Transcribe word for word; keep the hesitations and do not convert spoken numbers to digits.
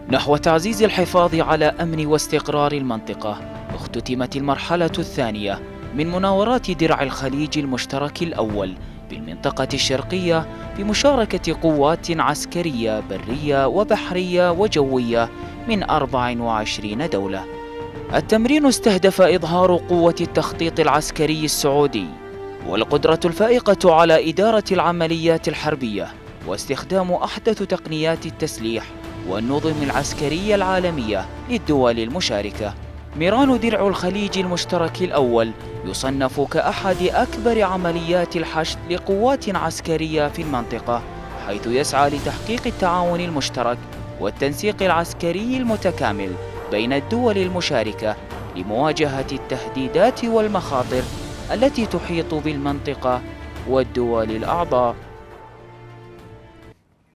نحو تعزيز الحفاظ على أمن واستقرار المنطقة، اختتمت المرحلة الثانية من مناورات درع الخليج المشترك الأول بالمنطقة الشرقية بمشاركة قوات عسكرية برية وبحرية وجوية من أربع وعشرين دولة. التمرين استهدف إظهار قوة التخطيط العسكري السعودي والقدرة الفائقة على إدارة العمليات الحربية واستخدام أحدث تقنيات التسليح والنظم العسكرية العالمية للدول المشاركة. ميران درع الخليج المشترك الأول يصنف كأحد أكبر عمليات الحشد لقوات عسكرية في المنطقة، حيث يسعى لتحقيق التعاون المشترك والتنسيق العسكري المتكامل بين الدول المشاركة لمواجهة التهديدات والمخاطر التي تحيط بالمنطقة والدول الأعضاء.